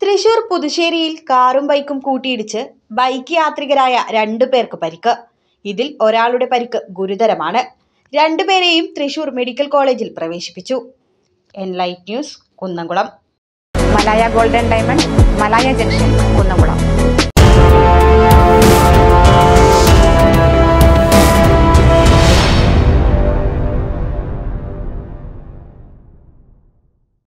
തൃശൂർ പുതുശ്ശേരിയിൽ കാറും ബൈക്കും കൂട്ടിയിടിച്ച് ബൈക്ക് യാത്രികരായ 2 പേർക്ക് പരിക്ക്. ഇതിൽ ഒരാളുടെ പരിക്ക് ഗുരുതരമാണ്. 2 പേരെയും തൃശൂർ മെഡിക്കൽ കോളേജിൽ പ്രവേശിപ്പിച്ചു. Enlight news, Kunnamkulam. Malaya golden diamond, Malaya junction, Kunnamkulam.